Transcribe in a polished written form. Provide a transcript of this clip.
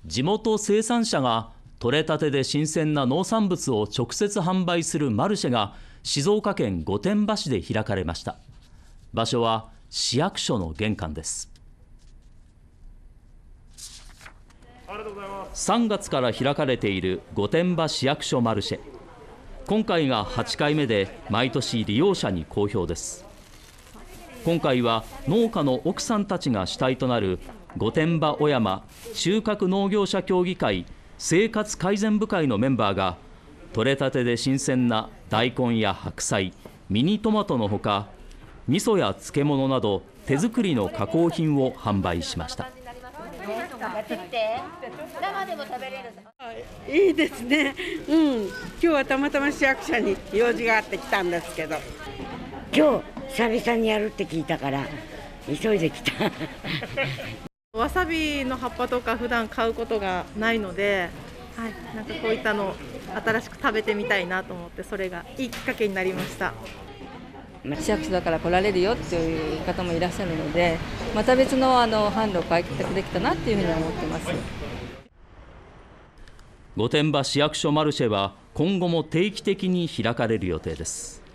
地元生産者が取れたてで新鮮な農産物を直接販売するマルシェが静岡県御殿場市で開かれました。場所は市役所の玄関です。3月から開かれている御殿場市役所マルシェ、今回が8回目で毎年利用者に好評です。今回は農家の奥さんたちが主体となる御殿場小山収穫農業者協議会生活改善部会のメンバーが取れたてで新鮮な大根や白菜、ミニトマトのほか、味噌や漬物など手作りの加工品を販売しました。 いいですね、今日はたまたま市役所に用事があって来たんですけど、 今日久々にやるって聞いたから急いで来たわさびの葉っぱとか普段買うことがないので、なんかこういったの新しく食べてみたいなと思って、それがいいきっかけになりました。 市役所だから来られるよっていう方もいらっしゃるので、また別の販路を開拓できたなっていうふうに思ってます。 御殿場市役所マルシェは今後も定期的に開かれる予定です。